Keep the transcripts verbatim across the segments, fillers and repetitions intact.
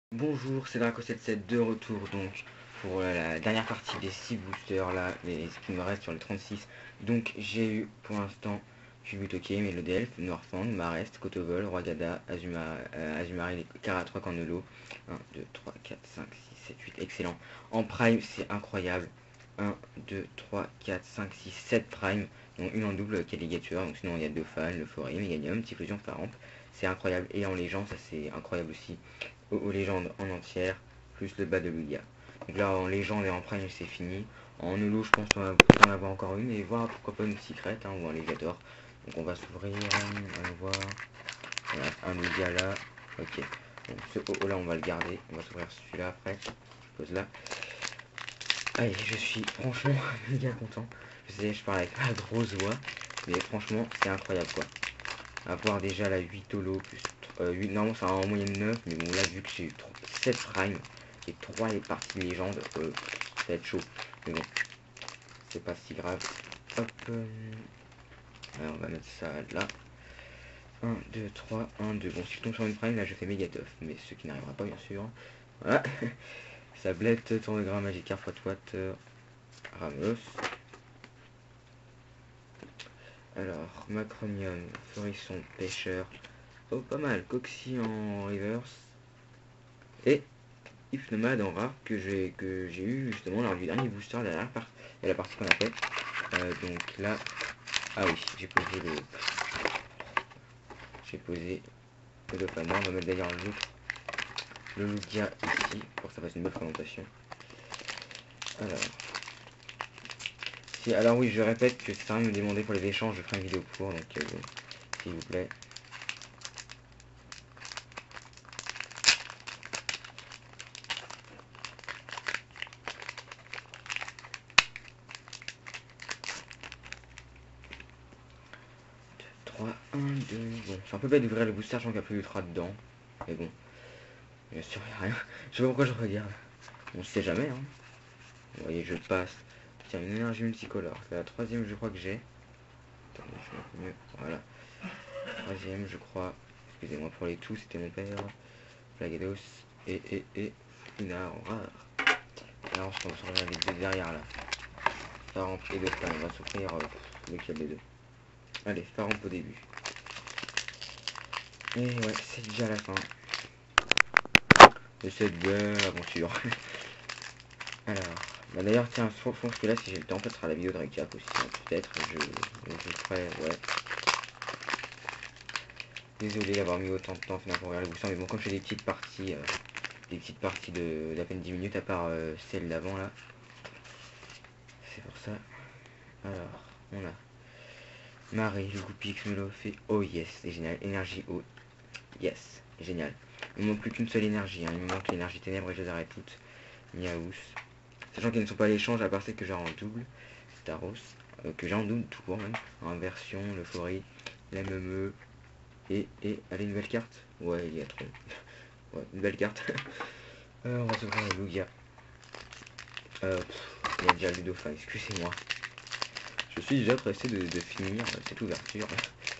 Bonjour, c'est Draco soixante-dix-sept de retour donc pour la dernière partie des six boosters là, les, ce qui me reste sur les trente-six. Donc j'ai eu pour l'instant Kubutoke, Melodelph, Norfang, Marest, Kotovol, Roigada, Azuma, euh, Azumarill et Karatroc en holo. un, deux, trois, quatre, cinq, six, sept, huit, excellent. En prime c'est incroyable. un, deux, trois, quatre, cinq, six, sept prime, donc une en double Calligature, donc sinon il y a deux fans, le Forêt, Meganium, Typhlosion, Faramp. C'est incroyable. Et en légende ça c'est incroyable aussi. Aux, aux légendes en entière, plus le bas de Lugia. Donc là, en légende et en prime, c'est fini. En holo, je pense qu'on va en avoir encore une, et voir pourquoi pas une secrète, hein, ou un légator. Donc on va s'ouvrir, on va voir. Voilà, un Lugia là. Ok. Donc ce haut là, on va le garder. On va s'ouvrir celui-là après. Je pose là. Allez, je suis franchement méga content. Je sais, je parle avec ma grosse voix, mais franchement, c'est incroyable quoi. Avoir déjà la huit holo plus euh, huit, non c'est en moyenne neuf, mais bon là vu que j'ai eu sept prime et trois les parties légendes, euh, ça va être chaud, mais bon c'est pas si grave. Hop, euh, alors on va mettre ça là. un, deux, trois, un, deux. Bon, si je tombe sur une prime là je fais méga tough, mais ce qui n'arrivera pas bien sûr. Voilà. Sablette, tournegrain, magikarp, Watwat, euh, Ramos. Alors, Macronium, Florisson, Pêcheur. Oh, pas mal. Coxy en reverse. Et Hypnomade en rare que j'ai que j'ai eu justement lors du dernier booster, la dernière partie, la partie qu'on a fait. Euh, donc là, ah oui, j'ai posé le, j'ai posé le Dofana. On va mettre d'ailleurs le, le Lugia ici pour que ça fasse une bonne présentation. Alors, si, alors oui, je répète que si ça me demander pour les échanges, je ferai une vidéo pour, donc euh, s'il vous plaît. trois, un, deux, bon, c'est un peu bête d'ouvrir le booster, je sens qu'il y a plus d'ultra dedans. Mais bon, bien sûr, il n'y a rien. Je sais pas pourquoi je regarde. On sait jamais, hein. Vous voyez, je passe. Tiens, une énergie multicolore. C'est la troisième, je crois que j'ai. Attendez, je fais un peu mieux. Voilà. Troisième, je crois. Excusez-moi pour les tout, c'était mon père. Plagados et, et, et Funa en rare. Alors, je pense qu'on va les deux derrière là. Faramp et Dofan. On va s'offrir euh, lequel des deux. Allez, Faramp au début. Et ouais, c'est déjà la fin de cette belle aventure. Alors, bah d'ailleurs, tiens, je pense que là, si j'ai le temps, peut-être sera la vidéo de récap aussi. Hein, peut-être, je, je ferai, ouais. Désolé d'avoir mis autant de temps finalement pour regarder le booster, mais bon, comme je fais des petites parties, euh, des petites parties de d'à peine dix minutes, à part euh, celle d'avant là. C'est pour ça. Alors, on a Marie, le Goupix, me l'a fait. Oh yes, c'est génial. Énergie haute. Yes, génial. Il ne manque plus qu'une seule énergie, hein. Il me manque l'énergie ténèbres et je les arrête toutes. Miaous. Sachant qu'ils ne sont pas à l'échange, à part celle que j'ai en double. Staros. Euh, que j'ai en double tout court même. En version, le Forêt, la Meumeu. Et, et, allez, une nouvelle carte. Ouais, il y a trop. Ouais, une belle carte. euh, on va s'ouvrir le Lugia. Euh, il y a déjà le Dauphin, excusez-moi. Je suis déjà pressé de, de finir cette ouverture.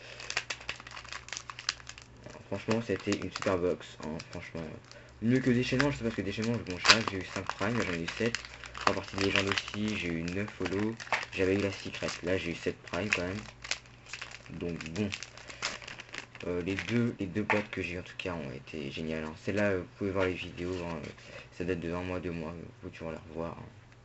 Alors, franchement, c'était une super box. Hein, franchement, mieux que déchaînement. Je sais pas ce que déchaînement, bon, je sais que j'ai eu cinq prime, j'en ai eu sept. trois parties de légende aussi, j'ai eu neuf holo. J'avais eu la secret. Là, j'ai eu sept prime quand même. Donc, bon. Euh, les deux les deux boîtes que j'ai eu en tout cas ont été géniales. Hein. Celle-là, vous pouvez voir les vidéos. Hein, ça date de un mois, deux mois. Vous pouvez toujours la revoir. Hein.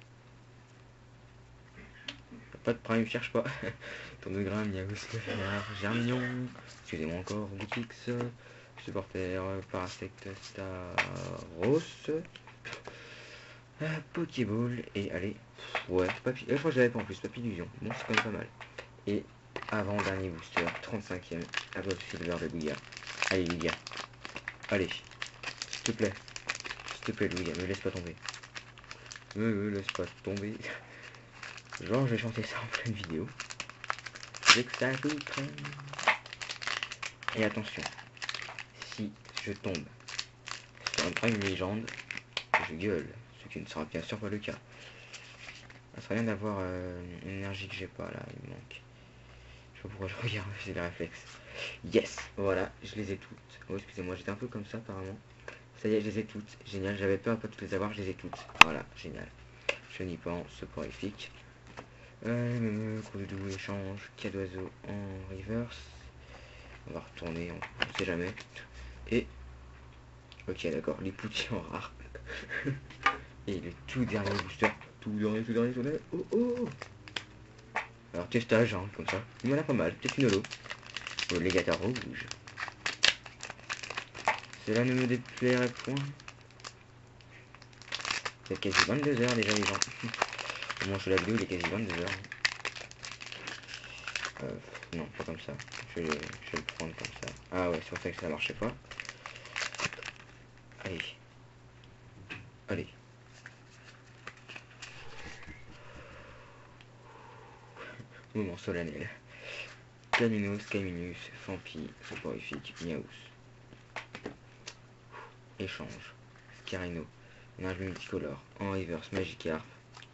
Pas de prime, cherche pas. Tournegrain, Miagus, Germignon. Excusez-moi encore, Goupix. Supporter, Parasect, Staros. Euh, Pokéball. Et allez. Ouais, Papy. Euh, je crois que j'avais pas en plus. Papillusion. Bon, c'est quand même pas mal. Et avant-dernier booster, trente-cinquième. Above Silver de Lugia. Allez, Lugia. Allez. S'il te plaît. S'il te plaît, Lugia. Me laisse pas tomber. Me, me laisse pas tomber. Genre, je vais chanter ça en pleine vidéo. Dès que ça joue, et attention, si je tombe sur un prime légende, je gueule, ce qui ne sera bien sûr pas le cas. Ça serait bien d'avoir euh, une énergie que j'ai pas là, il me manque. Je sais pas pourquoi je regarde, c'est les réflexes. Yes, voilà, je les ai toutes. Oh, excusez-moi, j'étais un peu comme ça apparemment. Ça y est, je les ai toutes. Génial, j'avais peur de pas toutes les avoir, je les ai toutes. Voilà, génial. Je n'y pense, soporifique. Euh, coup de doux, échange, cas d'oiseau en reverse. On va retourner, on ne sait jamais. Et... ok, d'accord, les poutiers en rare. Et le tout dernier booster. Tout dernier, tout dernier, tout dernier. Oh oh. Alors testage, hein, comme ça. Il y en a pas mal, peut-être une holo. Oh, légateur rouge. Cela ne me déplairait point. C'est quasi vingt-deux heures déjà les gens. Au moins sur la vidéo il est quasi vingt-deux heures. Euh, non, pas comme ça. Je vais, je vais le prendre comme ça. Ah ouais, c'est pour ça que ça marchait pas. Allez. Allez. Moment solennel. Caminos, Caminus, Fampi, Soporifique, Miaus. Échange. Scarino. Nage multicolore. En reverse, Magikarp.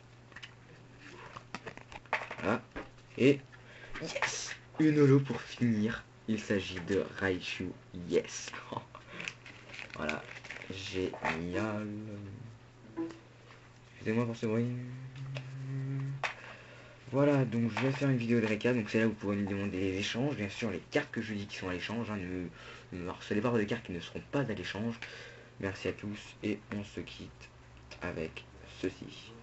Ah. Et... yes. Une holo pour finir. Il s'agit de Raichu. Yes. Voilà. Génial. Excusez-moi pour ce bruit. Voilà, donc je vais faire une vidéo de récap. Donc c'est là où vous pourrez me demander les échanges. Bien sûr, les cartes que je dis qui sont à l'échange. Hein, ne, ne me harcelez pas de cartes qui ne seront pas à l'échange. Merci à tous et on se quitte avec ceci.